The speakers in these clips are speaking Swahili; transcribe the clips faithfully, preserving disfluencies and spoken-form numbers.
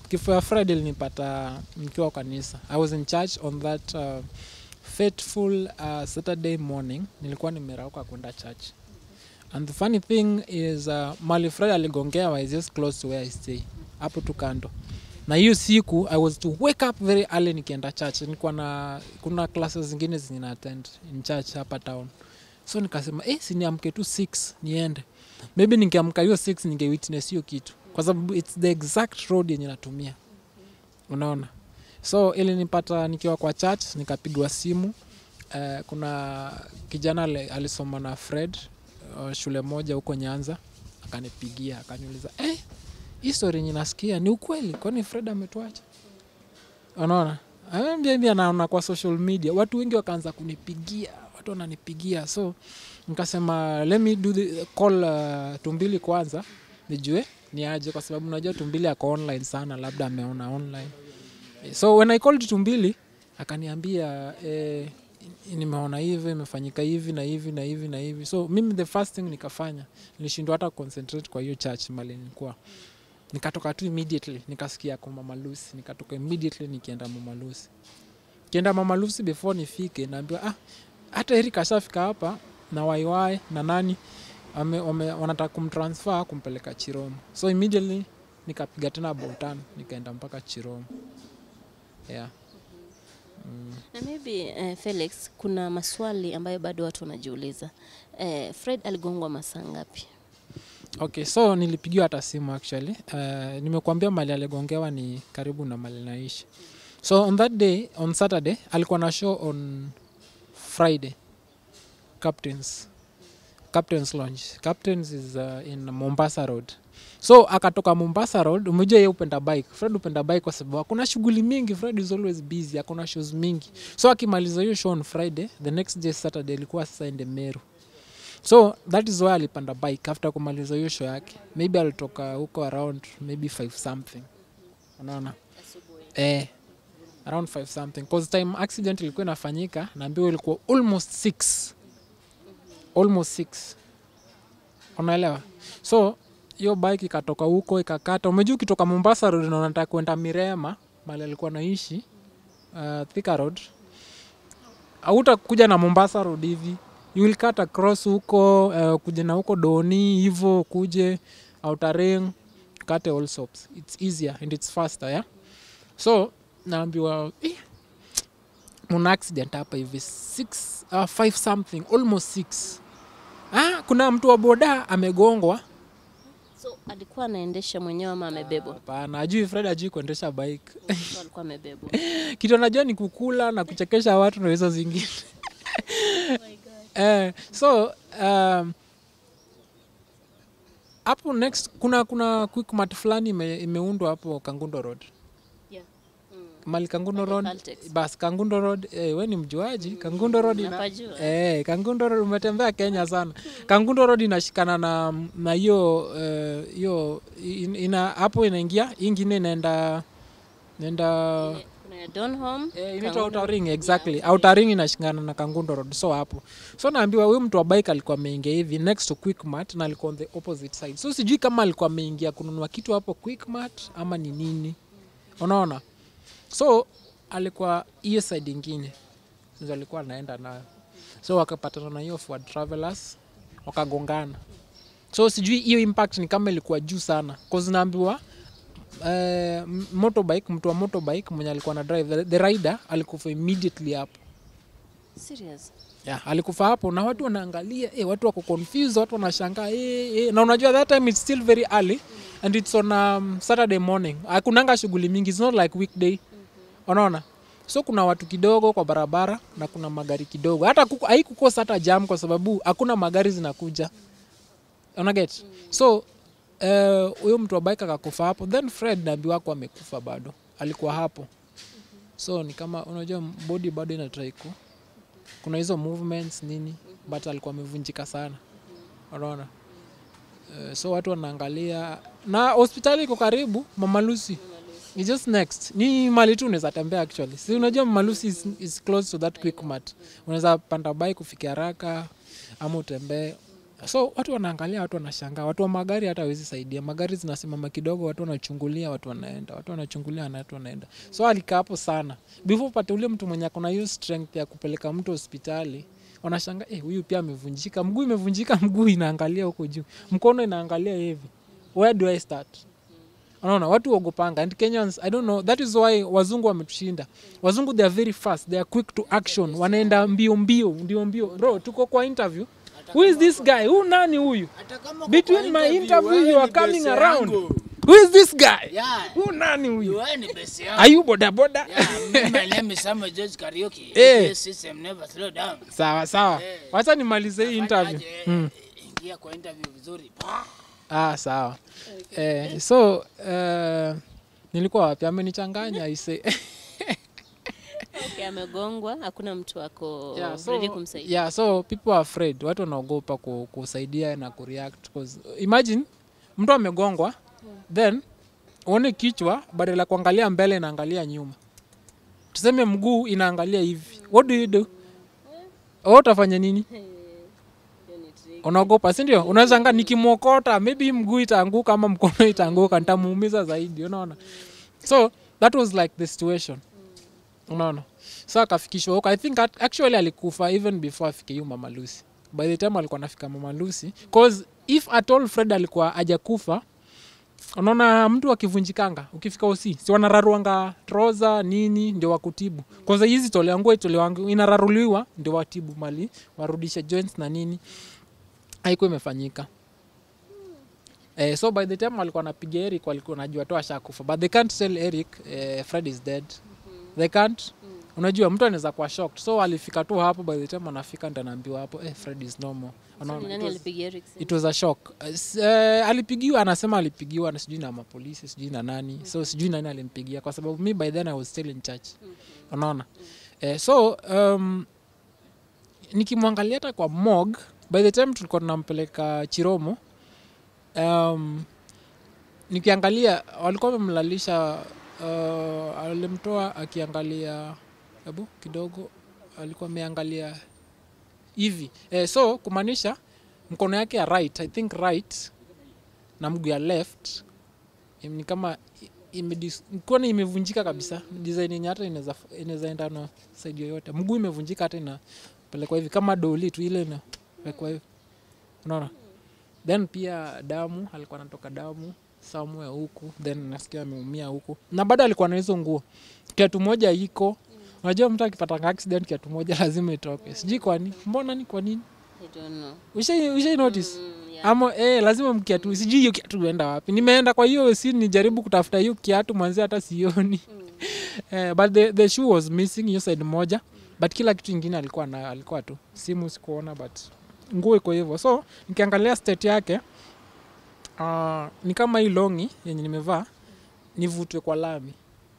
kifo ya Friday nilipata nikiwa kanisa. I was in church on that uh, fateful uh, Saturday morning. Nilikuwa nimerauka kwenda church. And the funny thing is uh, mali Friday aligongea was just close to where I stay. Hapo tu kando. Na hiyo siku I was to wake up very early nikienda church. Nilikuwa na kuna classes zingine zina attend in church hapa town. So nikasema eh si niamke tu six niende. Maybe ningeamka hiyo six ninge witness hiyo kitu. Kwa sababu it's the exact road yenye natumia. Unaona? So ili nipata nikiwa kwa church nikapigwa simu. Uh, kuna kijana alisoma na Fred uh, shule moja huko Nyanza akanipigia akaniuliza eh hii story yenye nasikia ni ukweli kwani Fred ametuacha? Unaona? Anambia mimi anaona kwa social media watu wengi wakaanza kunipigia, watu wananipigia. So nikasema let me do the call uh, Tumbili kwanza nijue ni aje kwa sababu unajua Tumbili ako online sana labda ameona online. So when I called Tumbili akaniambia eh nimeona hivi imefanyika hivi na hivi na hivi na hivi. So mimi the first thing nikafanya nilishindwa hata concentrate kwa hiyo church mali nilikuwa. Nikatoka tu immediately nikasikia kwa Mama Lucy, nikatoka immediately nikienda Mama Lucy. Kienda Mama Lucy before nifike naambiwa ah hata Eric ashafika hapa na waiwai na nani ame, ame wanataka kumtransfer kumpeleka Chiromo. So immediately nikapiga tena Boltan nikaenda mpaka Chiromo. Yeah. Mm. Na maybe uh, Felix kuna maswali ambayo bado watu wanajiuliza. Uh, Fred aligongwa masaa ngapi? Okay, so nilipigiwa hata simu actually. Uh, nimekuambia mali aligongewa ni karibu na mali naishi. So on that day, on Saturday, alikuwa na show on Friday. Captains. Captains Lounge. Captains is uh, in Mombasa Road. So akatoka Mombasa Road, umejua yeye upenda bike. Fred upenda bike kwa sababu kuna shughuli mingi, Fred is always busy, hakuna shows mingi. So akimaliza hiyo show on Friday, the next day Saturday alikuwa sasa ende Meru. So that is why alipanda bike after kumaliza hiyo show yake. Maybe alitoka huko around maybe five something. Unaona? Eh around five something cause time accident ilikuwa inafanyika naambiwa ilikuwa almost six. Almost six. Unaelewa? So hiyo bike ikatoka huko ikakata. Umejua ukitoka Mombasa Road na unataka kwenda Mirema, mahali alikuwa naishi, uh, Thika Road. Hautakuja na Mombasa Road hivi. You will cut across huko, uh, kuja na huko Doni, hivyo kuje Outer Ring, cut all stops. It's easier and it's faster, yeah? So, naambiwa eh muna accident hapa hivi six uh, five something, almost six. Ah, kuna mtu wa boda amegongwa. So alikuwa anaendesha mwenyewe ama amebebwa? Hapana, ajui Fred ajui kuendesha bike. So alikuwa amebebwa. Kitu anajua ni kukula na kuchekesha watu na hizo zingine. Oh my God. Eh, so um hapo next kuna kuna quick mart fulani ime, imeundwa hapo Kangundo Road. Yeah. Mm. Mali Kangundo Road. Bas Kangundo Road, eh wewe ni mjuaji? Kangundo Road ina, eh Kangundo Road umetembea Kenya sana. Kangundo Road inashikana na na hiyo hiyo uh, ina hapo inaingia, ingine inaenda inaenda kuna Donholm. Eh inaitwa Outer Ring exactly. Yeah. Outer Ring inashikana na Kangundo Road. So hapo. So naambiwa huyu mtu wa bike alikuwa ameingia hivi next to Quick Mart na alikuwa on the opposite side. So sijui kama alikuwa ameingia kununua kitu hapo Quick Mart ama ni nini. Unaona? So alikuwa hiyo side nyingine. Sasa alikuwa anaenda nayo. So wakapatana na hiyo Ford Travelers wakagongana. So sijui hiyo impact ni kama ilikuwa juu sana. Cause naambiwa uh, motorbike, mtu wa motorbike mwenye alikuwa na drive the, the rider alikufa immediately hapo. Serious? Yeah, alikufa hapo na watu wanaangalia, eh watu wako confused, watu wanashangaa eh eh na unajua that time it's still very early mm-hmm. and it's on um, Saturday morning. Hakunanga shughuli mingi, it's not like weekday. Mm-hmm. Unaona? So kuna watu kidogo kwa barabara na kuna magari kidogo. Hata haikukosa hata jam kwa sababu hakuna magari zinakuja. Una get? Mm-hmm. So huyo uh, mtu wa bike akakufa hapo. Then Fred nabii wako amekufa bado. Alikuwa hapo. Mm-hmm. So ni kama unajua body bado ina try ku. Kuna hizo movements nini, mm-hmm. but alikuwa amevunjika sana. Mm-hmm. Unaona? Uh, so watu wanaangalia na hospitali iko karibu, Mama Lucy. It's just next. Ni mali tu unaweza tembea actually. Si unajua Mama Lucy is, is close to that Quick Mart. Unaweza panda bike kufikia haraka ama utembee. So watu wanaangalia, watu wanashangaa, watu wa magari hata hawezi saidia, magari zinasimama kidogo, watu wanachungulia, watu wanaenda, watu wanachungulia na watu wanaenda. So alikaa hapo sana before pate ule mtu mwenye akona hiyo strength ya kupeleka mtu hospitali. Wanashangaa, eh, huyu pia amevunjika, mguu imevunjika, mguu inaangalia huko juu, mkono inaangalia hivi, where do I start? Unaona, watu wogopanga. And Kenyans, I don't know, that is why wazungu wametushinda. Wazungu they are very fast, they are quick to action, wanaenda mbio mbio, ndio mbio. Bro, tuko kwa interview. Who is this guy? Who nani huyu? Between my interview you are coming around. Who is this guy? Yeah. Who nani huyu? You are the best. Are you boda boda? Yeah, my name is Samuel George Karaoke. Eh. This system never slow down. Sawa sawa. Eh. Wacha nimalize hii interview. Mm. Ingia kwa interview vizuri. Ah, sawa. Okay. Eh, so uh, nilikuwa wapi? Amenichanganya aise. Okay, amegongwa, hakuna mtu wako Yeah, so, ready kumsaidia. yeah, so people are afraid. Watu wanaogopa kusaidia na kureact because imagine mtu amegongwa then uone kichwa badala kuangalia mbele inaangalia nyuma. Tuseme mguu inaangalia hivi. What do you do? Wewe utafanya nini? Unaogopa, si ndio? Unaweza ngani nikimwokota maybe mguu itaanguka ama mkono itaanguka, nitamuumiza zaidi, unaona? So that was like the situation. Unaona? So akafikishwa huko. I think actually alikufa even before afike yu Mama Lucy. By the time alikuwa anafika Mama Lucy, cause if at all Fred alikuwa hajakufa, unaona mtu akivunjikanga, ukifika osi, si wanararuanga trouser nini ndio wakutibu. Cause hizi tole nguo itole wangu inararuliwa ndio watibu mali, warudisha joints na nini. Haikuwa imefanyika. Eh, so by the time alikuwa anapiga Eric walikuwa wanajua tu ashakufa. But they can't tell Eric eh, Fred is dead. They can't. Mm. Unajua mtu anaweza kuwa shocked. So alifika tu hapo, by the time anafika ndo anaambiwa hapo eh, Fred is normal. So, nani alipigia Eric? It was a shock. Uh, alipigiwa, anasema alipigiwa na sijui na mapolisi, sijui na nani. Mm. So sijui nani alimpigia kwa sababu me by then I was still in church. Mm. Unaona? Mm. Eh, so um, nikimwangalia hata kwa morgue, by the time tulikuwa tunampeleka Chiromo, um, nikiangalia walikuwa wamemlalisha. Uh, alimtoa akiangalia hebu kidogo, alikuwa ameangalia hivi eh, so kumaanisha mkono yake ya right, I think right, na mguu ya left ni kama mkono imevunjika kabisa, design yenye hata inaweza inaweza enda na side yoyote. Mguu imevunjika hata inapelekwa hivi kama doli tu ile na kwa hivi, unaona. Then pia damu, alikuwa anatoka damu somewhere huku, then nasikia ameumia huku. Na bado alikuwa na hizo nguo. Kiatu moja iko. Unajua mtu akipata accident kiatu moja lazima itoke. Sijui kwa nini. Mbona ni kwa nini? I don't know. Ushai ushai notice? Mm, yeah. Ama eh lazima mkiatu. Sijui hiyo kiatu huenda wapi. Nimeenda kwa hiyo si nijaribu kutafuta hiyo kiatu mwanzo hata sioni. Mm. eh, but the the shoe was missing hiyo side moja. Mm. But kila kitu kingine alikuwa na alikuwa tu. Simu sikuona but nguo iko hivyo. So nikiangalia state yake, Uh, ni kama hii longi yenye nimevaa nivutwe kwa lami.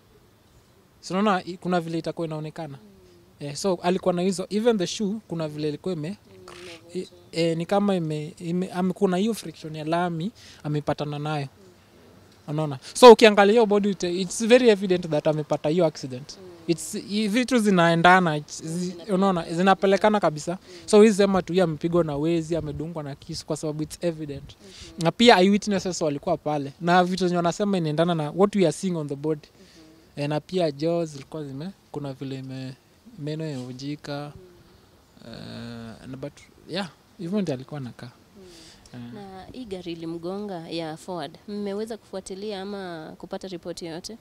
So unaona kuna vile itakuwa inaonekana. Mm. Eh, so alikuwa na hizo, even the shoe kuna vile ilikuwa ime mm, eh, ni kama ime, ime ame, kuna hiyo friction ya lami amepatana nayo. Mm. Unaona? So ukiangalia hiyo body it's very evident that amepata hiyo accident. Mm. It's vitu zinaendana, unaona, zinapelekana kabisa. Mm. So hizi sema tu yeye amepigwa na wezi, amedungwa na kisu kwa sababu it's evident. Mm-hmm. Na pia eyewitnesses walikuwa pale. Na vitu zenye wanasema inaendana na what we are seeing on the body. Mm-hmm. E, na pia jaws zilikuwa zime kuna vile ime, meno yamevunjika. Mm-hmm. Uh, but yeah, hivyo ndio alikuwa anakaa. Mm. Uh. Na hii gari ilimgonga ya Ford, mmeweza kufuatilia ama kupata ripoti yoyote?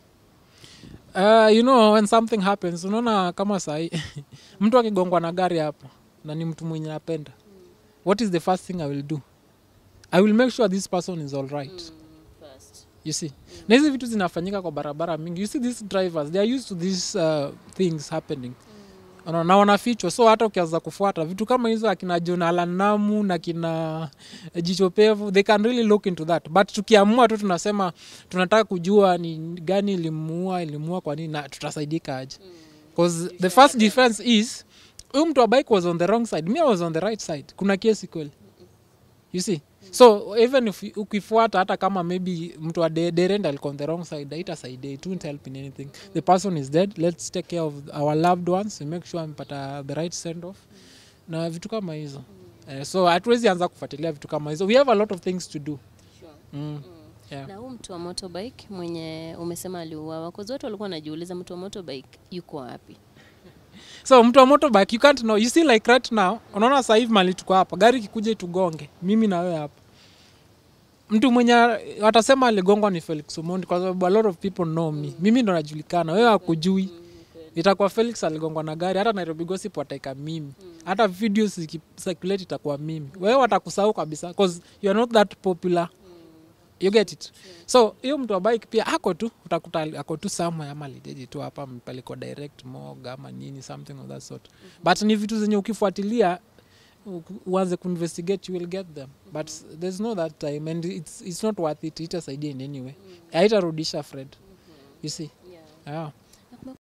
Uh, you know when something happens, unaona kama sahi mtu akigongwa na gari hapa na ni mtu mwenye napenda. Mm. What is the first thing I will do? I will make sure this person is all right. Mm, first. You see? Mm. Na hizi vitu zinafanyika kwa barabara mingi. You see these drivers, they are used to these uh, things happening. Mm. Na wanafichwa. So hata ukianza kufuata vitu kama hizo akina Jonathan Namu na kina Jicho Pevu, they can really look into that. But tukiamua tu tunasema tunataka kujua ni gani ilimuua, ilimuua kwa nini na tutasaidika aje. Because the first defense is huyu mtu wa bike was on the wrong side, me I was on the right side. Kuna kesi kweli. You see? So even if ukifuata hata kama maybe mtu wa derenda alikuwa on the wrong side, haitasaidia, it won't help in anything. The person is dead, let's take care of our loved ones, we make sure amepata the right send off. Na vitu kama hizo. Uh, so hatuwezi anza kufuatilia vitu kama hizo. We have a lot of things to do. Sure. Mm. Mm. Yeah. Na huu mtu wa motorbike mwenye umesema aliuawa, kwa watu walikuwa wanajiuliza mtu wa motorbike yuko wapi? So mtu wa motorbike you can't know. You see like right now, unaona sasa hivi mali tuko hapa, gari kikuja itugonge, mimi na wewe hapa. Mtu mwenye watasema aligongwa ni Felix Omondi kwa sababu a lot of people know me. Mimi ndo najulikana, wewe hakujui. Itakuwa Felix aligongwa na gari, hata Nairobi Gossip wataika mimi. Hata videos zikicirculate itakuwa mimi. Wewe watakusahau kabisa because you are not that popular. You get it? So hiyo mtu wa bike pia ako tu, utakuta ako tu somewhere ama lijeje tu hapa mpeleko direct morgue ama nini something of that sort. But ni vitu zenye ukifuatilia uanze kuinvestigate you will get them. But there's no that time and it's it's not worth it. Itasaidia in any way. Haitarudisha Fred. You see? Yeah. Yeah.